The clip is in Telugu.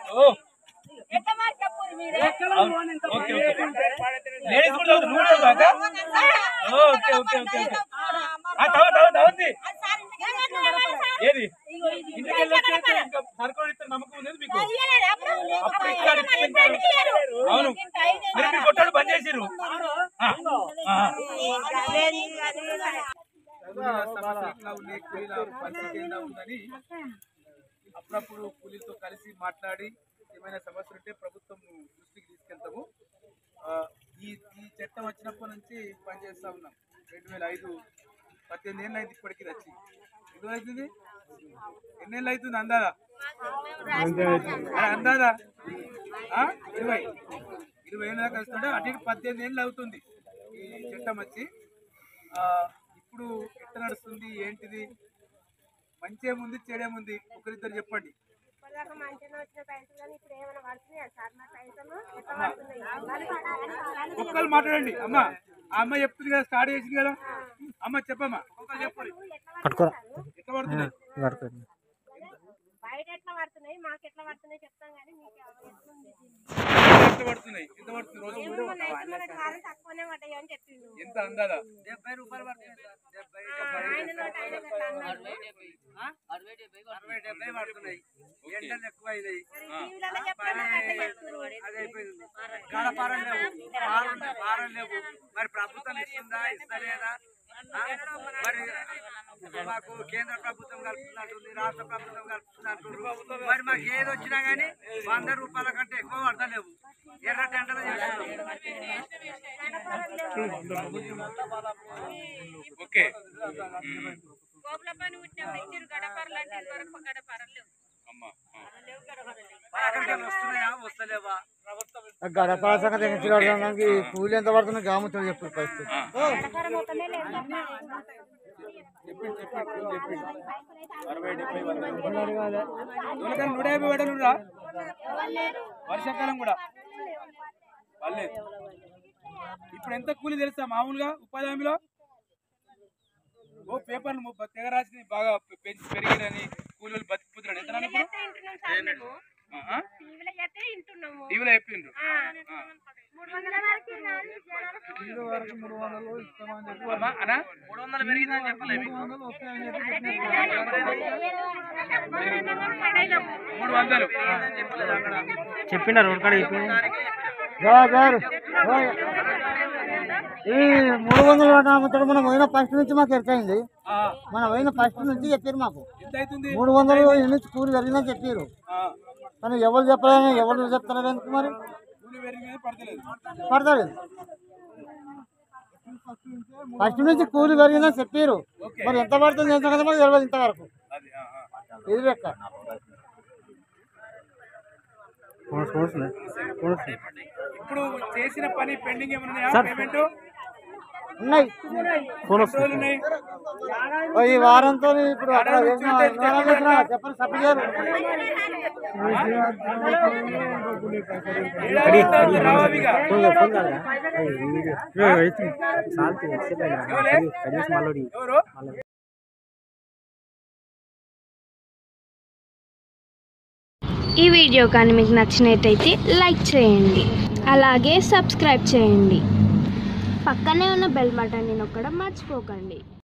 ఏది ఇంటికి సరుకు నమ్మకం ఉండేది మీకు అవును మీరు కొట్టాడు బంద్ చేసిర్రు ఉందని అప్పుడప్పుడు కూలీలతో కలిసి మాట్లాడి ఏమైనా సమస్యలు ఉంటే ప్రభుత్వం దృష్టికి తీసుకెళ్తాము. ఈ చట్టం వచ్చినప్పటి నుంచి పనిచేస్తా ఉన్నాం. 2005 18 ఏళ్ళు అయింది ఇప్పటికి వచ్చి. ఎన్ని అవుతుంది? ఎన్నేళ్ళు అవుతుంది అందాదా? అందాదా 20 ఏళ్ళ దాకా వస్తుంటే అటు 18 ఏళ్ళు అవుతుంది ఈ చట్టం వచ్చి. ఇప్పుడు ఎట్లా నడుస్తుంది ఏంటిది? మంచేముంది చెడేముంది ఒకరిద్దరు చెప్పండి. ఒక్కరు మాట్లాడండి అమ్మ. ఆ అమ్మ చెప్తుంది కదా, స్టార్ట్ చేసింది కదా అమ్మ. చెప్పమ్మా చెప్పండి. ఎట్లా పడుతున్నాయి? ఎట్లా పడుతున్నాయి? ఎంత పడుతుంది రోజు? ఎంత అందాదా? 70 రూపాయలు పడుతుంది. 60-70 పడుతున్నాయి. ఎండలు ఎక్కువ అయినాయి. అదైపోయింది. గడపారం లేవు. మరి ప్రభుత్వం ఇస్తుందా ఇస్తలేదా? మరి మాకు కేంద్ర ప్రభుత్వం కలుపుతున్నట్టుంది, రాష్ట్ర ప్రభుత్వం కలుపుతున్నట్టు. మరి మాకు ఏది వచ్చినా గానీ 100 రూపాయల కంటే ఎక్కువ పడతలేవు. ఎర్ర టెండర్లు ఓకే. గడప సంగతి కూలి ఎంత పడుతున్నా గాముతో చెప్పు ఫస్ట్. వర్షాకాలం కూడా పర్లేదు. ఇప్పుడు ఎంత కూలి తెలుసా మామూలుగా ఉపాధి హామీలో? పేపర్లు తెగ రాసి బాగా పెరిగినని కూలీలు బతికిపోతున్నాడు. ఎంత టీవీలో చెప్పిండ్రు. చెప్పిన రోడ్ కాడ ఈ 300 మనం పోయిన ఫస్ట్ నుంచి మాకు ఎక్కైంది. మనం పోయిన ఫస్ట్ నుంచి చెప్పారు మాకు 300 నుంచి కూలి పెరిగిందని చెప్పారు. కానీ ఎవరు చెప్పలేదు, ఎవరు చెప్తారు ఎందుకు? మరి పడతలేదు. ఫస్ట్ నుంచి కూలి పెరిగిందని చెప్పారు. మరి ఎంత పడుతుంది ఎంత కదా మాకు తెలియదు ఇంతవరకు. ఇది లెక్క. ఇప్పుడు చేసిన పని పెండింగ్ ఏమన్నా ఉన్నాయి. ఈ వారంతో ఇప్పుడు చెప్పండి సభ్యులు ఈ వీడియో కానీ మీకు నచ్చినట్టయితే లైక్ చేయండి, అలాగే సబ్స్క్రైబ్ చేయండి. పక్కనే ఉన్న బెల్ బటన్ని నొక్కడం మర్చిపోకండి.